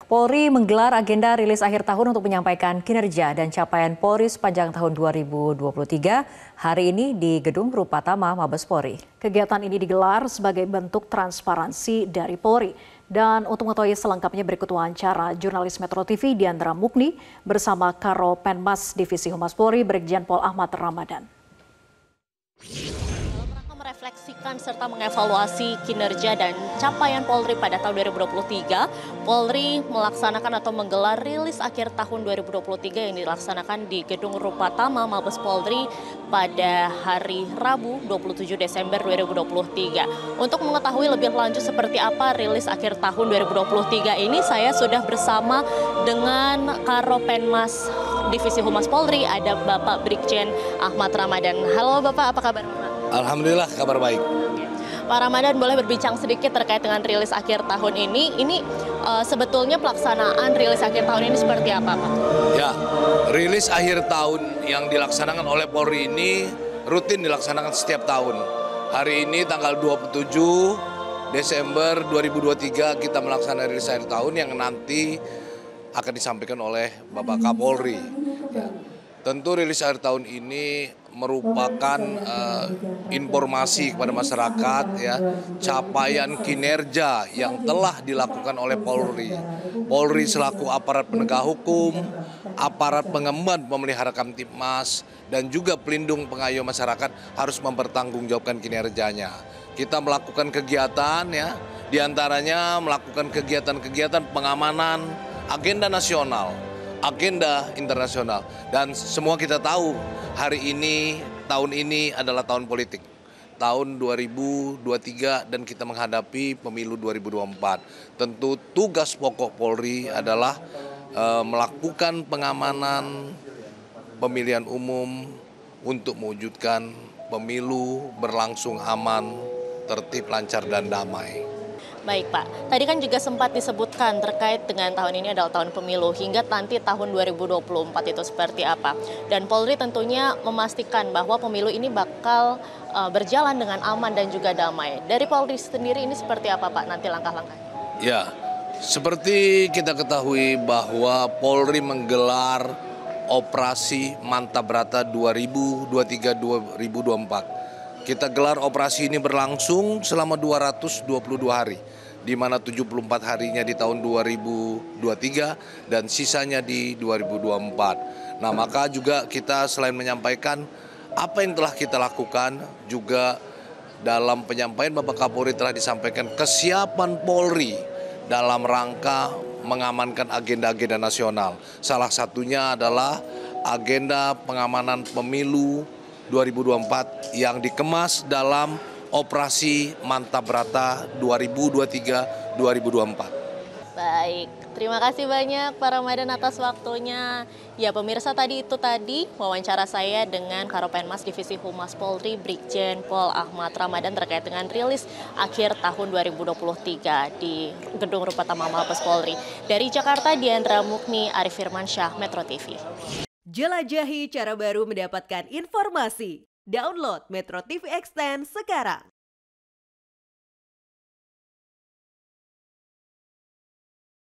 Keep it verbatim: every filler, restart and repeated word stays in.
Polri menggelar agenda rilis akhir tahun untuk menyampaikan kinerja dan capaian Polri sepanjang tahun dua ribu dua puluh tiga hari ini di Gedung Rupatama Mabes Polri. Kegiatan ini digelar sebagai bentuk transparansi dari Polri. Dan untuk mengetahui selengkapnya berikut wawancara jurnalis Metro T V Diandra Mukni bersama Karo Penmas Divisi Humas Polri Brigjen Pol Ahmad Ramadan. Merefleksikan serta mengevaluasi kinerja dan capaian Polri pada tahun dua ribu dua puluh tiga, Polri melaksanakan atau menggelar rilis akhir tahun dua ribu dua puluh tiga yang dilaksanakan di Gedung Rupatama Mabes Polri pada hari Rabu dua puluh tujuh Desember dua ribu dua puluh tiga. Untuk mengetahui lebih lanjut seperti apa rilis akhir tahun dua ribu dua puluh tiga ini, saya sudah bersama dengan Karo Penmas Divisi Humas Polri, ada Bapak Brigjen Ahmad Ramadan. Halo Bapak, apa kabar Bapak? Alhamdulillah kabar baik. Pak Ramadan, boleh berbincang sedikit terkait dengan rilis akhir tahun ini. Ini uh, sebetulnya pelaksanaan rilis akhir tahun ini seperti apa, Pak? Ya, rilis akhir tahun yang dilaksanakan oleh Polri ini rutin dilaksanakan setiap tahun. Hari ini tanggal dua puluh tujuh Desember dua ribu dua puluh tiga kita melaksanakan rilis akhir tahun yang nanti akan disampaikan oleh Bapak Kapolri. Ya. Tentu rilis akhir tahun ini merupakan uh, informasi kepada masyarakat, ya, capaian kinerja yang telah dilakukan oleh Polri. Polri selaku aparat penegak hukum, aparat pengemban pemelihara Kamtibmas, dan juga pelindung pengayom masyarakat harus mempertanggungjawabkan kinerjanya. Kita melakukan kegiatan, ya, diantaranya melakukan kegiatan-kegiatan pengamanan agenda nasional, agenda internasional, dan semua kita tahu hari ini, tahun ini adalah tahun politik, tahun dua ribu dua puluh tiga, dan kita menghadapi pemilu dua ribu dua puluh empat. Tentu tugas pokok Polri adalah e, melakukan pengamanan pemilihan umum untuk mewujudkan pemilu berlangsung aman, tertib, lancar, dan damai. Baik Pak, tadi kan juga sempat disebutkan terkait dengan tahun ini adalah tahun pemilu, hingga nanti tahun dua ribu dua puluh empat itu seperti apa. Dan Polri tentunya memastikan bahwa pemilu ini bakal uh, berjalan dengan aman dan juga damai. Dari Polri sendiri ini seperti apa Pak nanti langkah-langkah? Ya, seperti kita ketahui bahwa Polri menggelar operasi Mantap Brata dua ribu dua puluh tiga dua ribu dua puluh empat. Kita gelar operasi ini berlangsung selama dua ratus dua puluh dua hari, di mana tujuh puluh empat harinya di tahun dua ribu dua puluh tiga dan sisanya di dua ribu dua puluh empat. Nah, maka juga kita selain menyampaikan apa yang telah kita lakukan, juga dalam penyampaian Bapak Kapolri telah disampaikan kesiapan Polri dalam rangka mengamankan agenda-agenda nasional. Salah satunya adalah agenda pengamanan pemilu dua ribu dua puluh empat yang dikemas dalam operasi Mantap Brata dua ribu dua puluh tiga dua ribu dua puluh empat. Baik, terima kasih banyak Pak Ramadan atas waktunya. Ya pemirsa, tadi itu tadi wawancara saya dengan Karo Penmas Divisi Humas Polri Brigjen Pol Ahmad Ramadan terkait dengan rilis akhir tahun dua ribu dua puluh tiga di Gedung Rupatama Mabes Polri. Dari Jakarta, Diandra Mukni, Arif Firmansyah, Metro T V. Jelajahi cara baru mendapatkan informasi. Download Metro T V Extend sekarang.